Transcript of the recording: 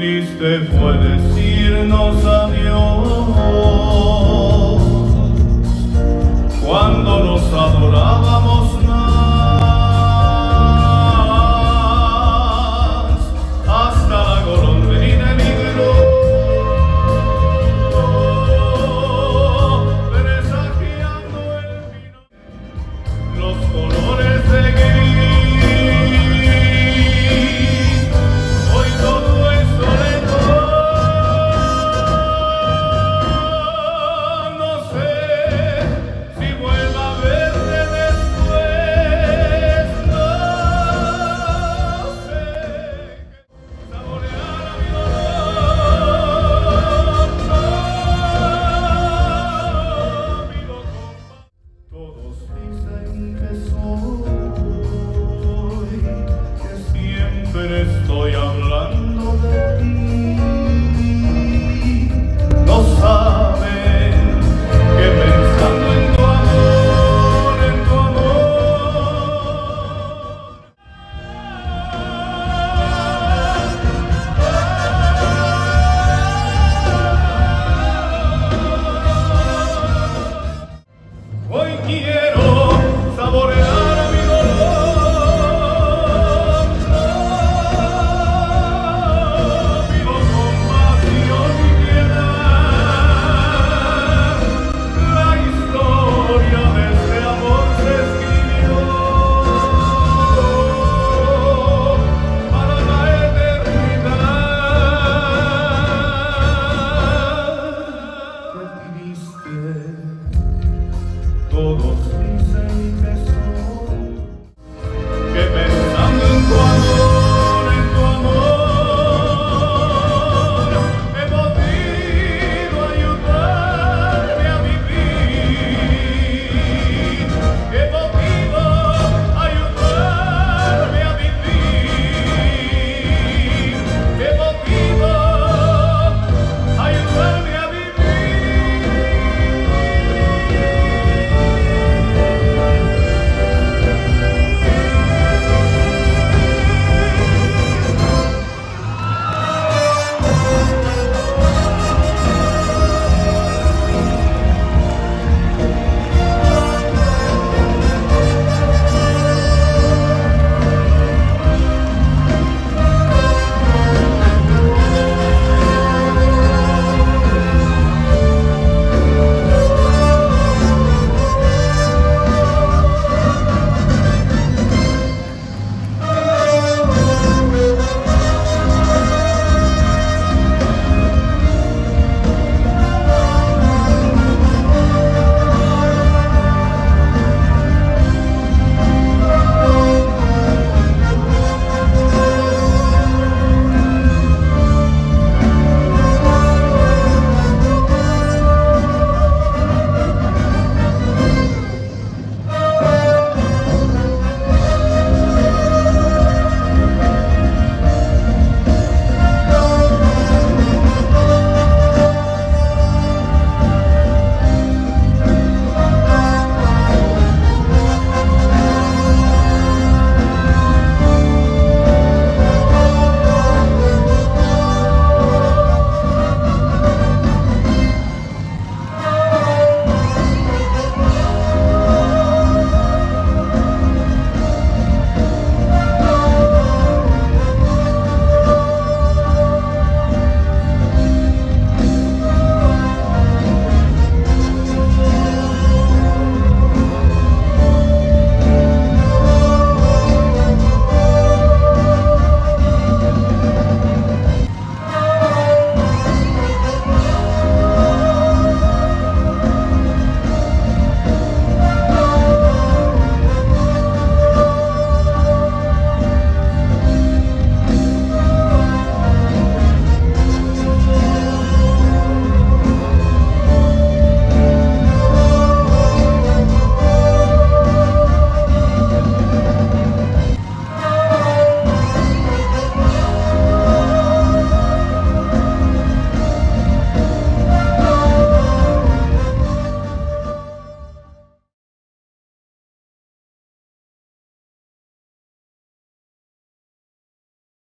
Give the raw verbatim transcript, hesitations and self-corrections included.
triste fue decirnos adiós cuando nos adorábamos más, hasta la golondrina emigró, presagiando el vino, los colores de gris. Hoy todo es soledad, no sé si vuelva a verte después, no sé saborear a mi dolor, no vivo con paz. Todos dicen que soy, que siempre estoy hablando de ti. No saben que pensando en tu amor, en tu amor, hoy quiero saborear